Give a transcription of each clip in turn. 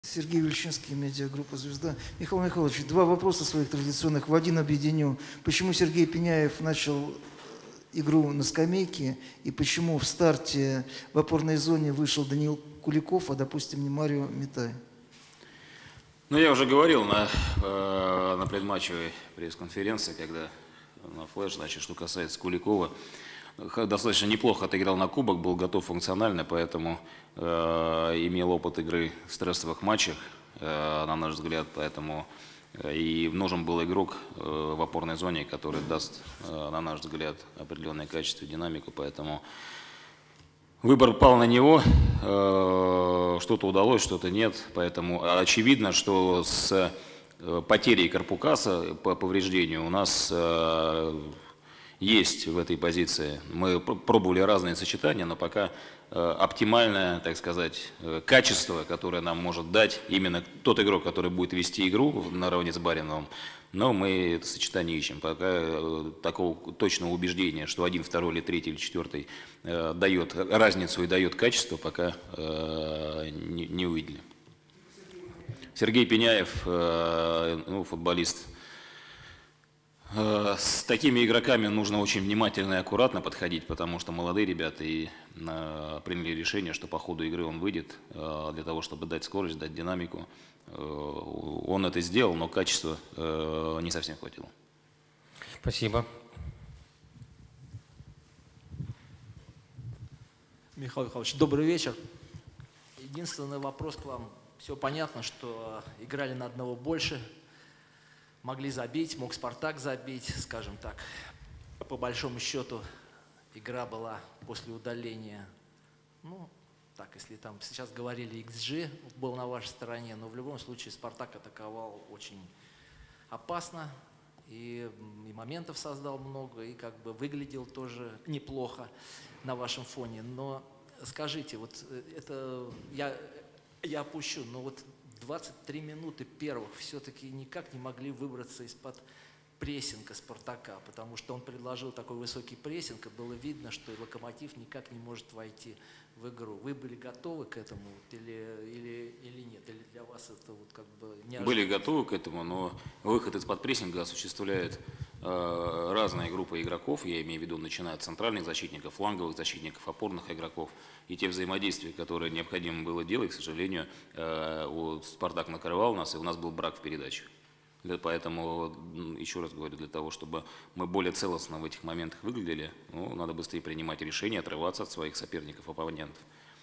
Сергей Вельчинский, медиагруппа «Звезда». Михаил Михайлович, два вопроса своих традиционных в один объединю. Почему Сергей Пеняев начал игру на скамейке, и почему в старте в опорной зоне вышел Даниил Куликов, а, допустим, не Марио Митай? Ну, я уже говорил на предматчевой пресс-конференции, когда на флеш, значит, что касается Куликова, достаточно неплохо отыграл на кубок, был готов функционально, поэтому имел опыт игры в стрессовых матчах, на наш взгляд, поэтому и нужен был игрок в опорной зоне, который даст, на наш взгляд, определенное качество и динамику, поэтому выбор пал на него, что-то удалось, что-то нет, поэтому очевидно, что с потерей Карпукаса по повреждению у нас есть в этой позиции. Мы пробовали разные сочетания, но пока оптимальное, так сказать, качество, которое нам может дать именно тот игрок, который будет вести игру наравне с Бариновым, но мы это сочетание ищем. Пока такого точного убеждения, что один, второй или третий или четвертый дает разницу и дает качество, пока не увидели. Сергей Пеняев, ну, футболист. С такими игроками нужно очень внимательно и аккуратно подходить, потому что молодые ребята и приняли решение, что по ходу игры он выйдет для того, чтобы дать скорость, дать динамику. Он это сделал, но качества не совсем хватило. Спасибо. Михаил Михайлович, добрый вечер. Единственный вопрос к вам. Все понятно, что играли на одного больше, могли забить, мог «Спартак» забить, скажем так. По большому счету игра была после удаления, ну, так, если там сейчас говорили, XG был на вашей стороне, но в любом случае «Спартак» атаковал очень опасно, и моментов создал много, и как бы выглядел тоже неплохо на вашем фоне. Но скажите, вот это я опущу, но вот 23 минуты первых все-таки никак не могли выбраться из-под прессинга «Спартака», потому что он предложил такой высокий прессинг, и было видно, что «Локомотив» никак не может войти в игру. Вы были готовы к этому или нет? Или для вас это вот как бы неожиданно? Были готовы к этому, но выход из-под прессинга осуществляет разные группы игроков, я имею в виду, начиная от центральных защитников, фланговых защитников, опорных игроков. И те взаимодействия, которые необходимо было делать, к сожалению, «Спартак» накрывал нас, и у нас был брак в передачах. Поэтому, еще раз говорю, для того, чтобы мы более целостно в этих моментах выглядели, ну, надо быстрее принимать решения, отрываться от своих соперников, оппонентов.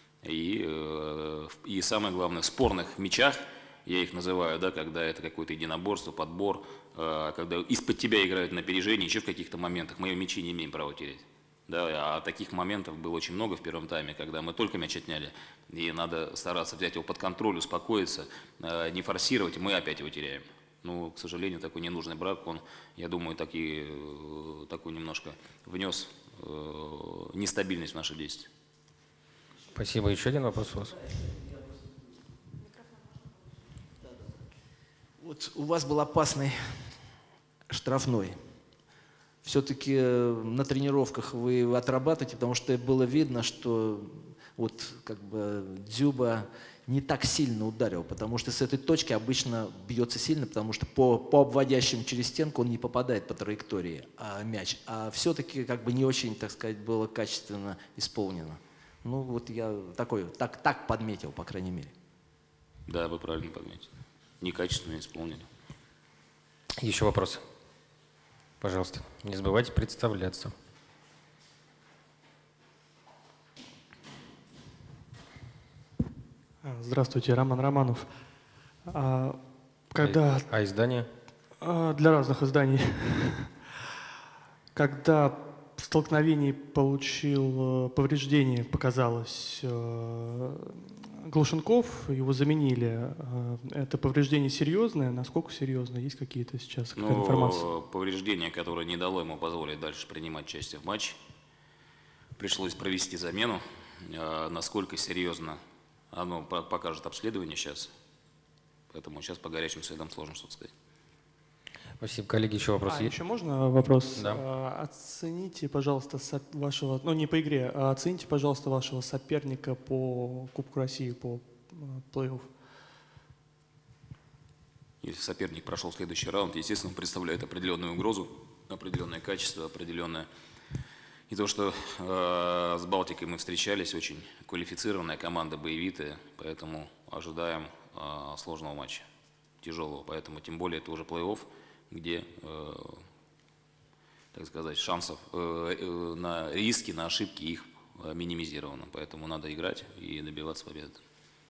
И самое главное, в спорных мячах, я их называю, да, когда это какое-то единоборство, подбор, когда из-под тебя играют на опережение, еще в каких-то моментах, мы мячи не имеем права терять. Да, а таких моментов было очень много в первом тайме, когда мы только мяч отняли, и надо стараться взять его под контроль, успокоиться, не форсировать, мы опять его теряем. Ну, к сожалению, такой ненужный брак, он, я думаю, такой немножко внес нестабильность в наши действия. Спасибо. Еще один вопрос у вас. Вот у вас был опасный штрафной. Все-таки на тренировках вы отрабатываете, потому что было видно, что вот как бы Дзюба не так сильно ударил, потому что с этой точки обычно бьется сильно, потому что по обводящим через стенку он не попадает по траектории мяч, а все-таки как бы не очень, так сказать, было качественно исполнено. Ну вот я так подметил, по крайней мере. Да, вы правильно подметили. Некачественно исполнили. Еще вопросы? Пожалуйста, не забывайте представляться. Здравствуйте, Роман Романов. Издание? Для разных изданий. Когда в столкновении получил повреждение, показалось, Глушенков, его заменили. Это повреждение серьезное? Насколько серьезно? Есть какие-то сейчас информации? Повреждение, которое не дало ему позволить дальше принимать участие в матче. Пришлось провести замену. Насколько серьезно, оно покажет обследование сейчас. Поэтому сейчас по горячим следам сложно что-то сказать. Спасибо. Коллеги, еще вопрос есть? Еще можно вопрос? Да. Оцените, пожалуйста, вашего, ну не по игре, а оцените, пожалуйста, вашего соперника по Кубку России, по плей-офф. если соперник прошел следующий раунд, естественно, он представляет определенную угрозу, определенное качество, определенное. И то, что с Балтикой мы встречались, очень квалифицированная команда, боевитая, поэтому ожидаем сложного матча, тяжелого. Поэтому, тем более, это уже плей-офф, где, так сказать, шансов на риски, на ошибки их минимизировано. Поэтому надо играть и добиваться победы.